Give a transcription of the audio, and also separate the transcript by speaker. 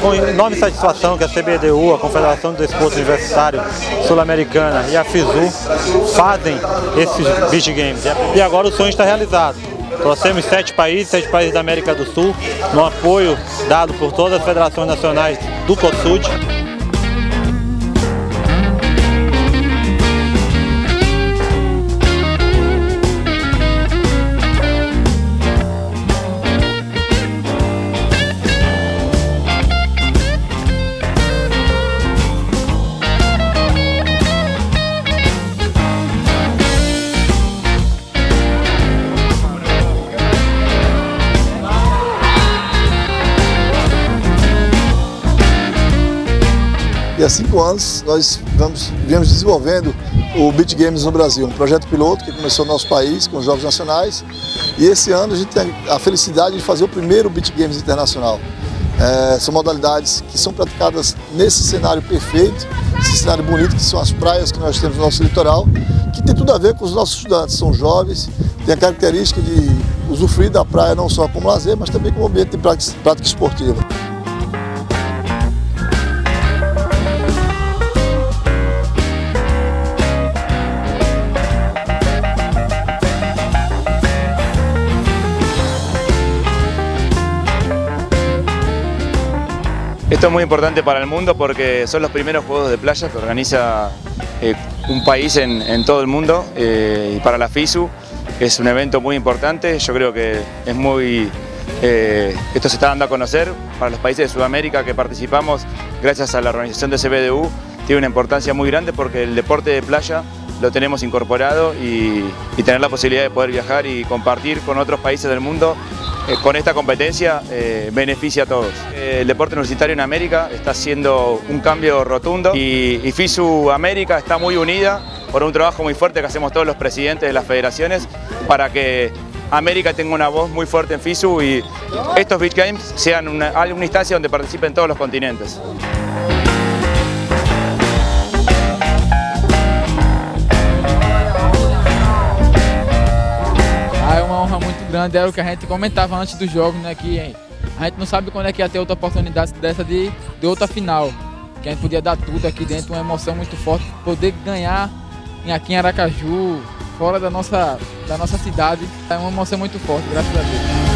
Speaker 1: com enorme satisfação que a CBDU, a Confederação do Desporto Universitário Sul-Americana e a FISU fazem esses Beach Games. E agora o sonho está realizado. Trouxemos 7 países da América do Sul, no apoio dado por todas as federações nacionais do COSUD.
Speaker 2: E há 5 anos nós viemos desenvolvendo o Beach Games no Brasil, um projeto piloto que começou no nosso país com os Jogos Nacionais, e esse ano a gente tem a felicidade de fazer o primeiro Beach Games internacional. São modalidades que são praticadas nesse cenário perfeito, esse cenário bonito que são as praias que nós temos no nosso litoral, que tem tudo a ver com os nossos estudantes, são jovens, tem a característica de usufruir da praia não só como lazer, mas também como ambiente de prática esportiva.
Speaker 3: Esto es muy importante para el mundo porque son los primeros Juegos de Playa que organiza un país en todo el mundo, y para la FISU es un evento muy importante. Yo creo que es esto se está dando a conocer para los países de Sudamérica que participamos gracias a la organización de CBDU. Tiene una importancia muy grande porque el deporte de playa lo tenemos incorporado y tener la posibilidad de poder viajar y compartir con otros países del mundo con esta competencia beneficia a todos. El deporte universitario en América está haciendo un cambio rotundo y FISU América está muy unida por un trabajo muy fuerte que hacemos todos los presidentes de las federaciones para que América tenga una voz muy fuerte en FISU y estos Beach Games sean una instancia donde participen todos los continentes.
Speaker 4: É uma honra muito grande, era o que a gente comentava antes dos jogos, né, que a gente não sabe quando é que ia ter outra oportunidade dessa de outra final, que a gente podia dar tudo aqui dentro, uma emoção muito forte, poder ganhar aqui em Aracaju, fora da nossa cidade, é uma emoção muito forte, graças a Deus.